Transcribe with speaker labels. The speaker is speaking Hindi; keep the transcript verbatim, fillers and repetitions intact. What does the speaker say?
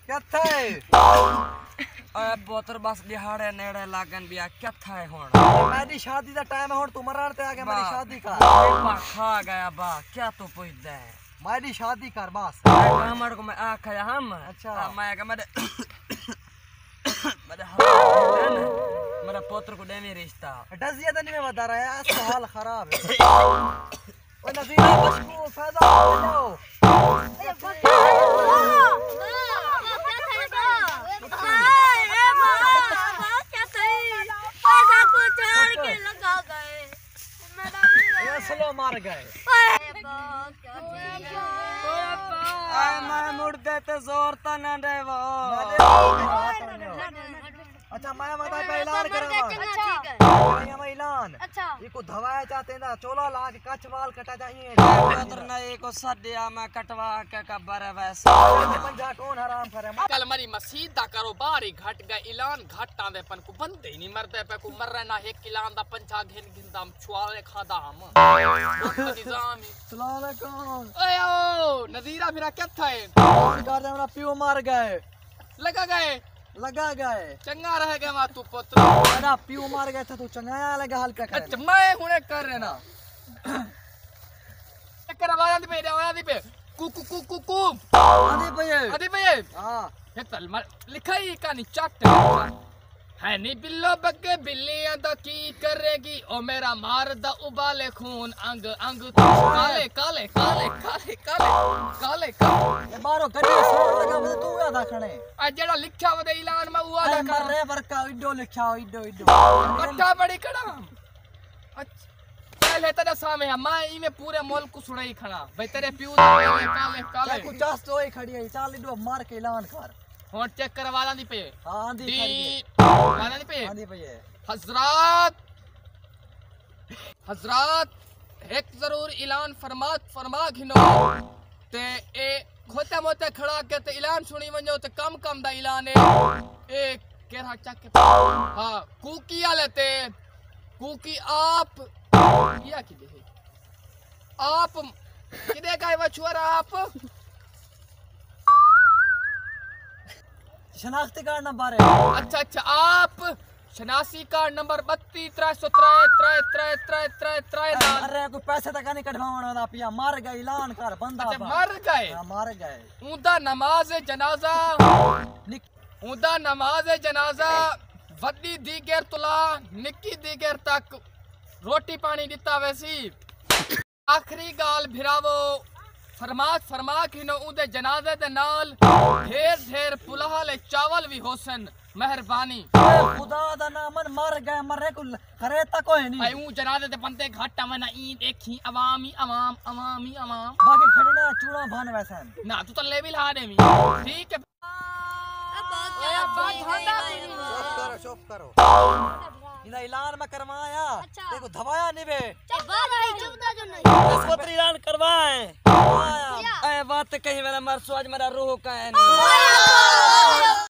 Speaker 1: क्या था
Speaker 2: ओए पुत्र बस दिहाड़े नेड़े लागन बिया क्या था हुन
Speaker 1: मेरी शादी दा टाइम है हुन तू मरण ते आ गया मेरी शादी कर
Speaker 2: बा खा गया बा क्या तू पूछदा है
Speaker 1: मेरी शादी कर बस
Speaker 2: कामड़ को मैं आखया हम
Speaker 1: अच्छा
Speaker 2: मैं कह मेरे मेरे हाल मेरा पुत्र को दे मेरा रिश्ता
Speaker 1: डजिया तो नहीं मैं बता रहा है इसका हाल खराब है ओ नजीरा बशकू फैजा लो स्लो मार गए
Speaker 2: आए मैं मुर्दे ते जोर ता ना दे वो
Speaker 1: अच्छा मैं बता पे ऐलान करवा
Speaker 3: अच्छा
Speaker 1: ये मैं ऐलान
Speaker 3: अच्छा
Speaker 1: ये को दवाया चाहते ना चोला ला के कच वाल कटा चाहिए
Speaker 2: पुत्र ने एको सदिया मैं कटवा के कब्र है वैसे
Speaker 1: पंजा कौन हराम करे
Speaker 4: कल मरी मसीद दा कारोबार ही घट गया ऐलान घट आंदे पन को बंदे ही नहीं मरदे पे को मर ना एक ऐलान दा पंजा घिन घिन दाम छुआले खादा हम निजाम ही
Speaker 1: अस्सलाम वालेकुम
Speaker 4: ओए ओ नजीरा फिर क्या था
Speaker 1: कौन कर रहे मेरा पियो मार गए
Speaker 4: लगा गए
Speaker 1: लगा गए
Speaker 4: चंगा रह गया मा तू पुत्र
Speaker 1: मेरा पियो मार गए था तू चंगाया लगा हल्का कर
Speaker 4: अच्छा मैं हुने कर रहे ना चक्कर आवाज दी पे आवाज दी पे कु कु कु कु कु
Speaker 1: आदि भैया
Speaker 4: अरे भैया
Speaker 1: हां
Speaker 4: ये तल लिखा ही कहानी चट है नी बिल्लो बग्गे बिल्लियां दा की करेगी ओ मेरा मार दा उबाले खून अंग अंग काले काले काले काले काले काले काले
Speaker 1: ये मारो करिए सोर लगा मुझे तू याद रखने
Speaker 4: आ जेड़ा लिखा वदे ऐलान में हुआ
Speaker 1: अरे
Speaker 4: दा
Speaker 1: मर रे वर्का इडो लिखा इडो इडो
Speaker 4: कट्टा बड़ी कड़ा अच्छा पहले तेरे सामने है मैं ई में पूरे मुल्क को सुनाई खड़ा भाई तेरे प्यू काले काले काले
Speaker 1: कुछ चास तो ही खड़ी है चाल इडो मार के ऐलान कर
Speaker 4: और चेक करवा दी पे
Speaker 1: हां दी
Speaker 4: दी वाला दी पे
Speaker 1: हां दी भैया
Speaker 4: हजरात हजरात एक जरूर ऐलान फरमात फरमा घिनो ते ए खोते मोते खड़ा के ते ऐलान सुनी वणो ते कम कम दा ऐलान है ए केरा चक हां कुकी आलेते कुकी आप किया की दे आप किदे का वो छुरा आप
Speaker 1: शनाख्ती कार्ड नंबर है
Speaker 4: अच्छा अच्छा आप शनासी कार्ड नंबर बत्तीस त्रै सौ त्रै त्रै त्रै त्रै त्रै त्रै
Speaker 1: अरे कोई पैसे तक नहीं कटवाना ना पिया मार गए ऐलान कर बंदा
Speaker 4: अच्छा मर गए
Speaker 1: हां मार गए
Speaker 4: ऊदा नमाज जनाजा ऊदा नमाज जनाजा वड्डी दीगर तुला निक्की दीगर तक रोटी पानी दिता वैसी आखिरी गाल भिरावो फरमात फरमा खिनो उदे जनाजे दे नाल ढेर ढेर पुलाह ले चावल भी होसन मेहरबानी
Speaker 1: खुदा दा नाम मर गए मरे को करे तक कोई नहीं
Speaker 4: आई ऊ जनाजे दे बंदे घाटा में ना ई देखी अवामी अवाम अवामी अवाम
Speaker 1: बाकी खड़ना चूड़ा भान वैसे
Speaker 4: ना तू तो ले भी ला दे मी ठीक है
Speaker 1: चुप करो चुप करो इना ऐलान में करवाया देखो दवाया नहीं बे इसको ऐलान करवाए
Speaker 2: ए बात कहीं मेरा मर आज मेरा रूह का है नहीं